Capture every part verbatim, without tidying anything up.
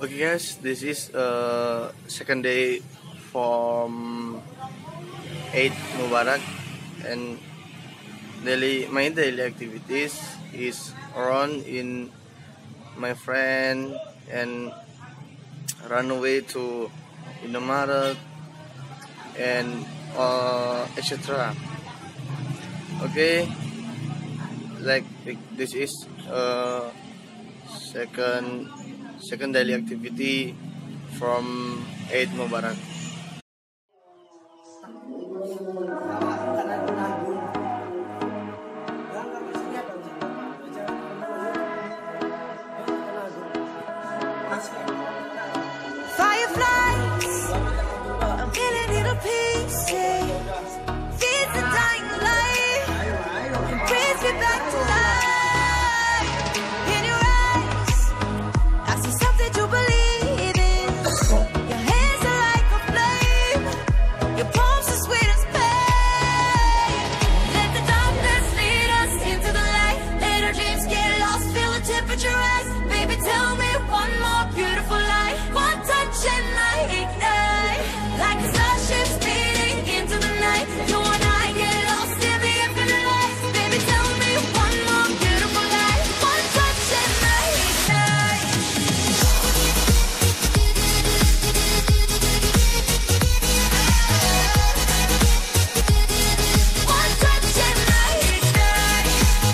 Okay guys, this is uh, second day from Eid Mubarak, and daily my daily activities is run in my friend and run away to Indomaret and uh, et cetera. Okay, like this is uh, second second daily activity from Eid Mubarak. Fireflies, a million little pieces, feeds the dying light, and brings me back to life. In your eyes, I see something to believe in. Your hands are like a flame, your palms are sweet as pain. Let the darkness lead us into the light. Let our dreams get lost, feel the temperature rise. Baby, tell me one more beautiful lie. One touch and I ignite, like a starship speeding into the night. You and I get lost in the infinite light. Baby, tell me one more beautiful lie. One touch and I ignite. One touch and I ignite.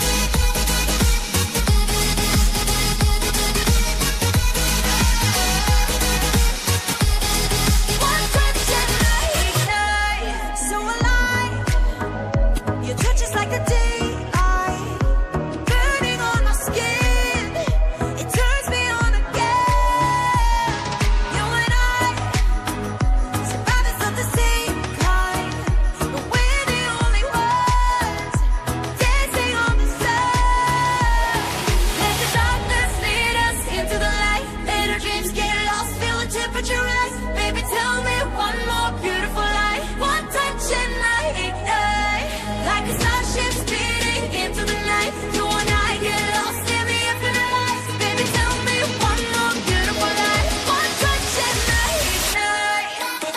One touch and I ignite. So alive, your touch is like a daylight, burning on my skin. It turns me on again. You and I, survivors of the same kind, but we're the only ones dancing on the side. Let the darkness lead us into the light. Let our dreams get lost, feel the temperature rise. Baby, tell me one more beautiful lie. One touch and I ignite, like a starship speeding into the night. You and I get lost in the infinite light. Baby, tell me one more beautiful lie. One touch and I ignite.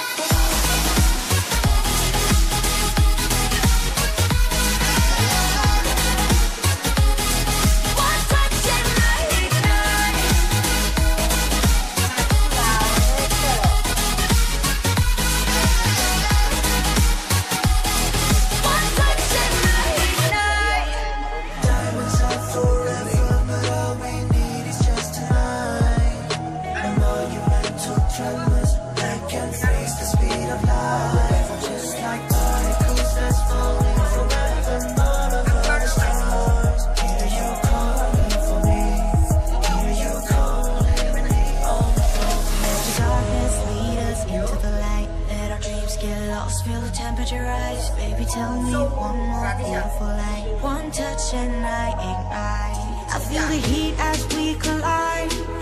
One touch and I ignite. One touch and I ignite. Diamonds are forever, but all we need is just tonight. A monumental tremors that can freeze the speed of light. Just like particles that's falling from heaven all over the stars. Hear you calling for me. Hear you calling me on the phone. Let the darkness lead us into the light. Let our dreams get lost, feel the temperature rise. Baby, tell me one more beautiful light. One touch and I ignite. I feel the heat as we collide.